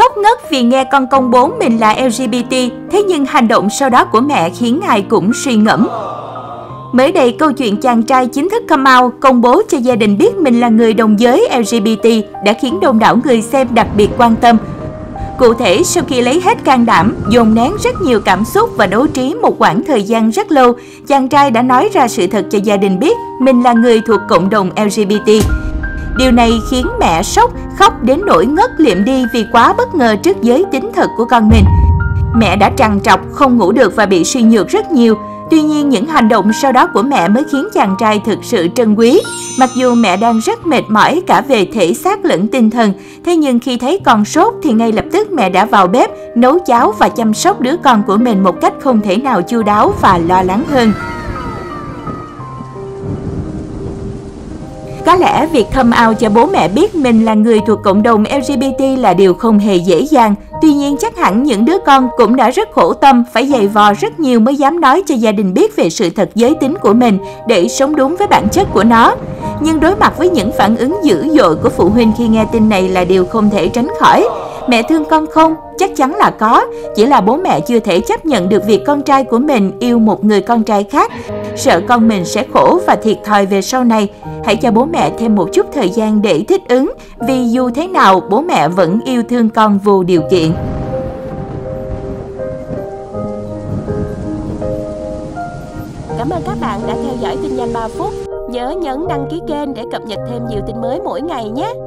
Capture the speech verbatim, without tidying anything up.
khóc ngất vì nghe con công bố mình là lờ giê bê tê, thế nhưng hành động sau đó của mẹ khiến ngài cũng suy ngẫm. Mới đây, câu chuyện chàng trai chính thức come out, công bố cho gia đình biết mình là người đồng giới lờ giê bê tê đã khiến đông đảo người xem đặc biệt quan tâm. Cụ thể, sau khi lấy hết can đảm, dồn nén rất nhiều cảm xúc và đấu trí một quãng thời gian rất lâu, chàng trai đã nói ra sự thật cho gia đình biết mình là người thuộc cộng đồng lờ giê bê tê. Điều này khiến mẹ sốc, khóc đến nỗi ngất liệm đi vì quá bất ngờ trước giới tính thật của con mình. Mẹ đã trằn trọc, không ngủ được và bị suy nhược rất nhiều. Tuy nhiên, những hành động sau đó của mẹ mới khiến chàng trai thực sự trân quý. Mặc dù mẹ đang rất mệt mỏi cả về thể xác lẫn tinh thần, thế nhưng khi thấy con sốt thì ngay lập tức mẹ đã vào bếp, nấu cháo và chăm sóc đứa con của mình một cách không thể nào chu đáo và lo lắng hơn. Có lẽ việc come out cho bố mẹ biết mình là người thuộc cộng đồng lờ giê bê tê là điều không hề dễ dàng. Tuy nhiên chắc hẳn những đứa con cũng đã rất khổ tâm, phải giày vò rất nhiều mới dám nói cho gia đình biết về sự thật giới tính của mình để sống đúng với bản chất của nó. Nhưng đối mặt với những phản ứng dữ dội của phụ huynh khi nghe tin này là điều không thể tránh khỏi. Mẹ thương con không? Chắc chắn là có, chỉ là bố mẹ chưa thể chấp nhận được việc con trai của mình yêu một người con trai khác, sợ con mình sẽ khổ và thiệt thòi về sau này. Hãy cho bố mẹ thêm một chút thời gian để thích ứng, vì dù thế nào bố mẹ vẫn yêu thương con vô điều kiện. Cảm ơn các bạn đã theo dõi tin nhanh ba phút. Nhớ nhấn đăng ký kênh để cập nhật thêm nhiều tin mới mỗi ngày nhé.